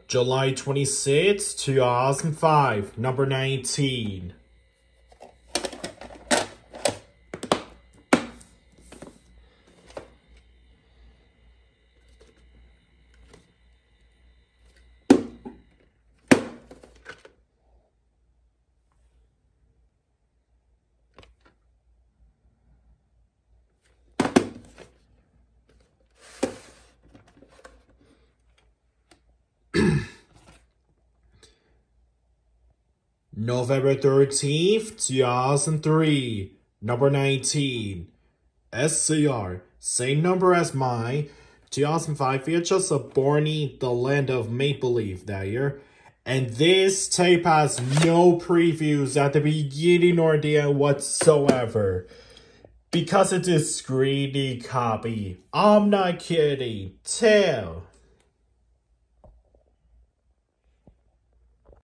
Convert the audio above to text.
July 26, 2005, number 19. November 13th, 2003, number 19. SCR, same number as mine. 2005 VHS of Barney, the Land of Make-Believe that year. And this tape has no previews at the beginning or the end whatsoever. Because it's a screeny copy. I'm not kidding. Tell.